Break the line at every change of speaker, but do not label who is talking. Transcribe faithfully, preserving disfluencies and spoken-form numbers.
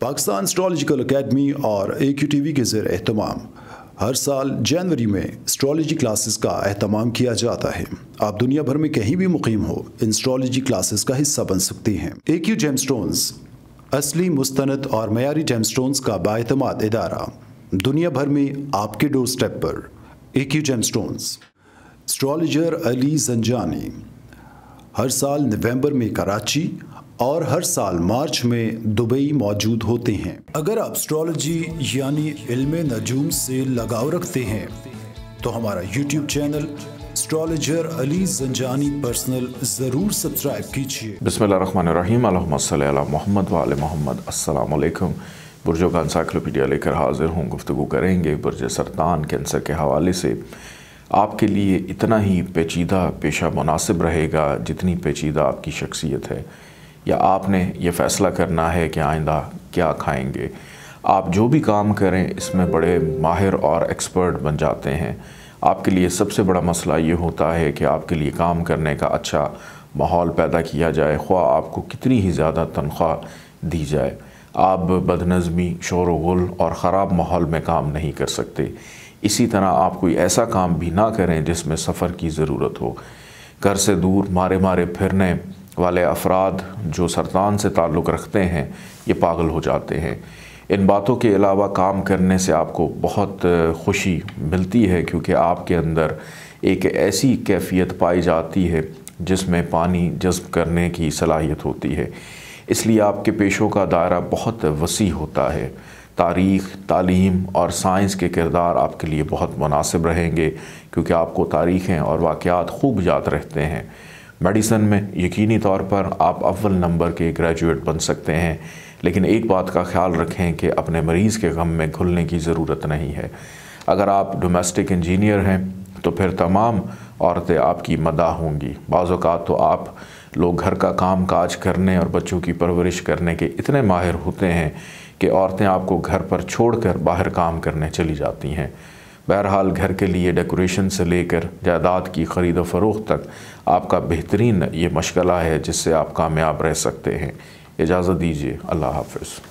Pakistan astrological academy और ए Q T V के ज़ेर एहतमाम हर साल जनवरी में एस्ट्रोलॉजी क्लासेस का एहतमाम किया जाता है। आप दुनिया भर में कहीं भी मुकीम हो, इन एस्ट्रोलॉजी क्लासेस का हिस्सा बन सकते हैं। ए क्यू जेमस्टोन्स असली, मुस्तनद और मयारी जेमस्टोन्स का बाएतमाद इदारा दुनिया भर में आपके डोर स्टेप पर। A Q gemstones. Astrologer Ali Janjani हर साल नवंबर में कराची और हर साल मार्च में दुबई मौजूद होते हैं। अगर आप एस्ट्रोलॉजी यानी इल्मे नजूम से लगाव रखते हैं तो हमारा YouTube channel astrologer Ali Janjani personal ज़रूर सब्सक्राइब कीजिए।
बिस्मिल्लाहिर्रहमानिर्रहीम, अल्लाहुम्मा सल्ली अला मोहम्मद व आले मोहम्मद। अस्सलाम वालेकुम। बुर्जों का एनसाइक्लोपीडिया लेकर हाजिर हूँ। गुफ्तगू करेंगे बुर्ज सरतान कैंसर के हवाले से। आपके लिए इतना ही पेचीदा पेशा मुनासिब रहेगा जितनी पेचीदा आपकी शख्सियत है, या आपने ये फ़ैसला करना है कि आइंदा क्या खाएंगे। आप जो भी काम करें इसमें बड़े माहिर और एक्सपर्ट बन जाते हैं। आपके लिए सबसे बड़ा मसला ये होता है कि आपके लिए काम करने का अच्छा माहौल पैदा किया जाए, ख्वाह आपको कितनी ही ज़्यादा तनख्वाह दी जाए। आप बदनज़मी, शोर गुल और ख़राब माहौल में काम नहीं कर सकते। इसी तरह आप कोई ऐसा काम भी ना करें जिसमें सफ़र की ज़रूरत हो। घर से दूर मारे मारे फिरने वाले अफराद जो सरतान से ताल्लुक़ रखते हैं, ये पागल हो जाते हैं। इन बातों के अलावा काम करने से आपको बहुत खुशी मिलती है, क्योंकि आपके अंदर एक ऐसी कैफियत पाई जाती है जिसमें पानी जज़्ब करने की सलाहियत होती है। इसलिए आपके पेशों का दायरा बहुत वसी होता है। तारीख़, तालीम और साइंस के किरदार आपके लिए बहुत मुनासिब रहेंगे, क्योंकि आपको तारीख़ें और वाक़यात खूब याद रहते हैं। मेडिसिन में यकीनी तौर पर आप अव्वल नंबर के ग्रेजुएट बन सकते हैं, लेकिन एक बात का ख्याल रखें कि अपने मरीज़ के गम में घुलने की ज़रूरत नहीं है। अगर आप डोमेस्टिक इंजीनियर हैं तो फिर तमाम औरतें आपकी मदाह होंगी। बाज़ औक़ात तो आप लोग घर का काम काज करने और बच्चों की परवरिश करने के इतने माहिर होते हैं कि औरतें आपको घर पर छोड़कर बाहर काम करने चली जाती हैं। बहरहाल, घर के लिए डेकोरेशन से लेकर जायदाद की ख़रीद व फ़रोख्त तक आपका बेहतरीन ये मशगला है जिससे आप कामयाब रह सकते हैं। इजाज़त दीजिए। अल्लाह हाफ़िज़।